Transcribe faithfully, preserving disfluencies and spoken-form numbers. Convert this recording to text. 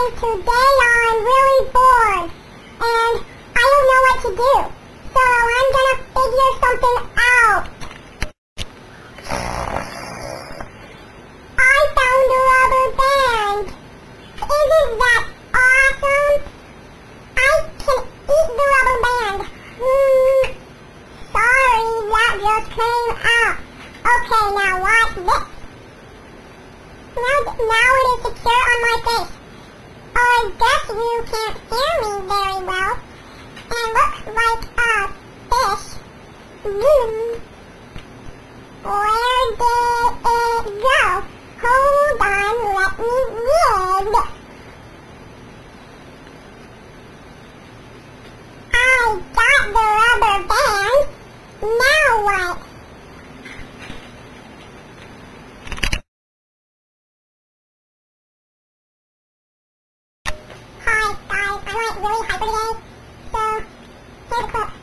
guys, today I'm really bored and I don't know what to do. So I'm gonna figure something out. I found a rubber band. Isn't that awesome? I can eat the rubber band. Hmm. Sorry, that just came out. Okay, now watch this. Now, now it is secure on my face. I guess you can't hear me very well. It looks like a fish. Hmm. Where did it go? Hold on, let me read. I got the rubber band. Now what? Hi guys, I went really hyper today, so here's a clip.